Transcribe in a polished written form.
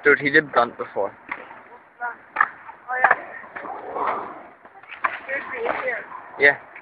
Dude, he did blunt before. Oh yeah. Here's the Indian. Yeah.